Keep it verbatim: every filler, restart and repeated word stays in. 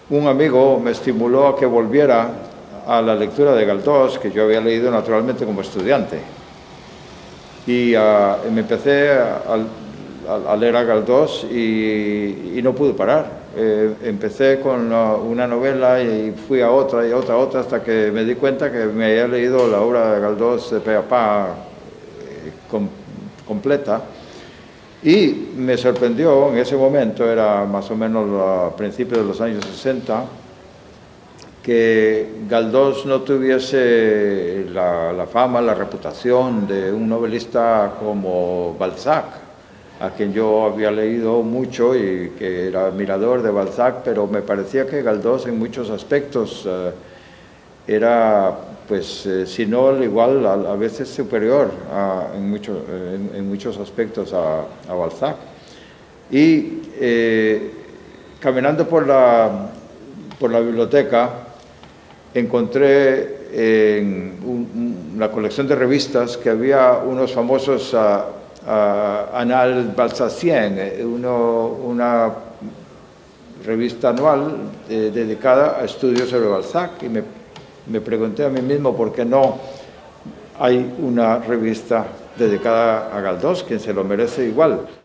un amigo me estimuló a que volviera a la lectura de Galdós, que yo había leído naturalmente como estudiante. Y uh, me empecé a, a, a leer a Galdós y, y no pude parar. Eh, empecé con uh, una novela y fui a otra y a otra, a otra, hasta que me di cuenta que me había leído la obra de Galdós de pe a pa eh, com, completa. Y me sorprendió en ese momento, era más o menos a principios de los años sesenta, que Galdós no tuviese la, la fama, la reputación de un novelista como Balzac, a quien yo había leído mucho y que era admirador de Balzac, pero me parecía que Galdós en muchos aspectos eh, era, pues, eh, si no igual, a, a veces superior a, en, mucho, en, en muchos aspectos a, a Balzac. Y eh, caminando por la, por la biblioteca, encontré en un, una colección de revistas que había unos famosos uh, uh, Annales Balzaciennes, uno, una revista anual eh, dedicada a estudios sobre Balzac, y me, me pregunté a mí mismo por qué no hay una revista dedicada a Galdós, quien se lo merece igual.